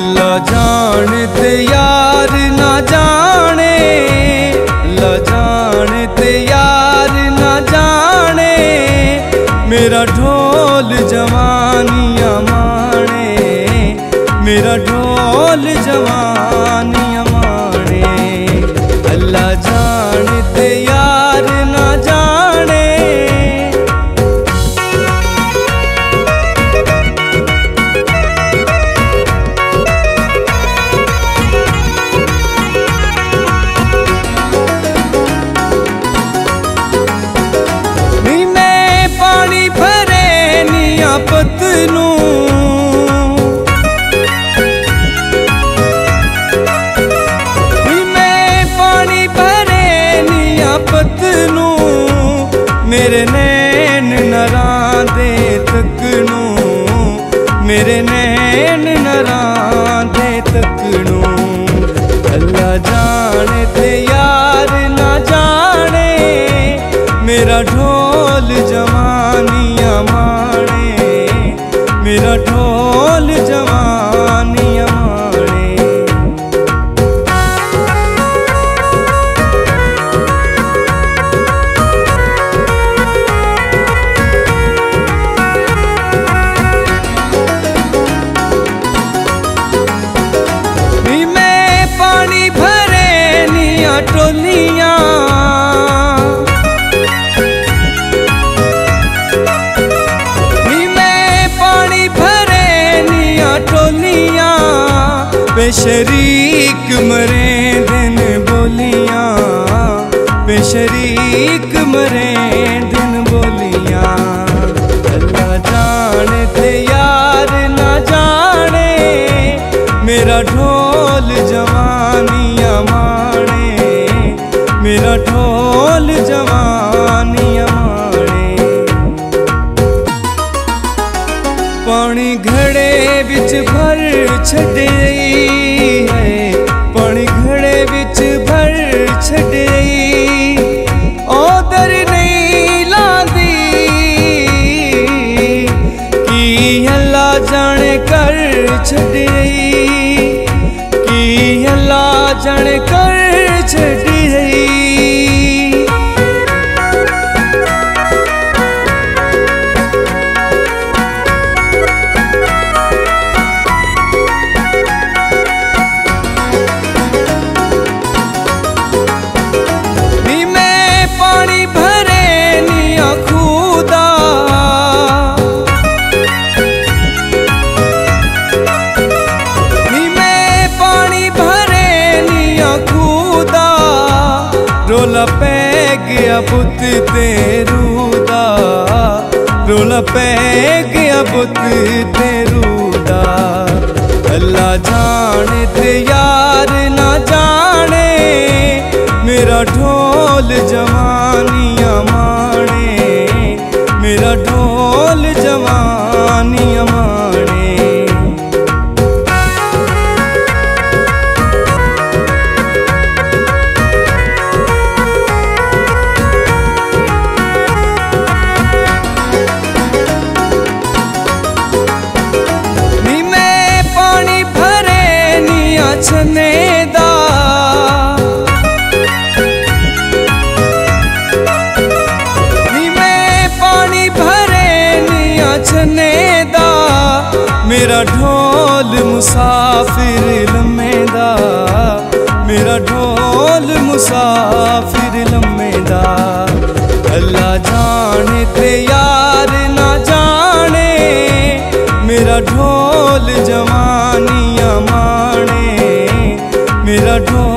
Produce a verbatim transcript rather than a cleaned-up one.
ला जानते यार ना जाने, ला जानते यार ना जाने, मेरा ढोल जवानियाँ माने, मेरा ढोल जवानियाँ माने। अल्लाह जानते यार ना जाने। पतनू मैं पानी भरे निया पतनू, मेरे नैन नरांदे तकनू, मेरे नैन नरांदे तकनू। अल्लाह जानते यार ना जाने, मेरा ढोल जवानियाँ माने, मेरा ढोल जवानियाँ माने। मैं पानी भरे निया टोलियाँ, बेशरीक मरे दिन बोलियाँ, बेशरीक मरे दिन बोलियाँ। अल्लाह जानते यार ना जाने, मेरा ढोल जवानियाँ माने, मेरा ढोल जवानियाँ माने। पानी घड़े बिच भर छड़े है, पानी घड़े बिच भर छड़े, ओदर नहीं लादी की अल्लाह जाने कर छड़े, की अल्लाह जाने कर छड़े। रोला पै गया बुत तेरू दा, रोला पै गया बुत तेरू दा। अल्लाह जानते यार ना जाने, मेरा ढोल जवानियाँ माने, मेरा ढोल जवानियाँ माने। छनेदा मैं पानी भरे निया छनेदा, मेरा ढोल मुसाफिर लम्मेदा, मेरा ढोल मुसाफिर लम्मेदा। अल्लाह जानते यार ना जाने, मेरा ढोल जवानियाँ माने, मेरा ढोल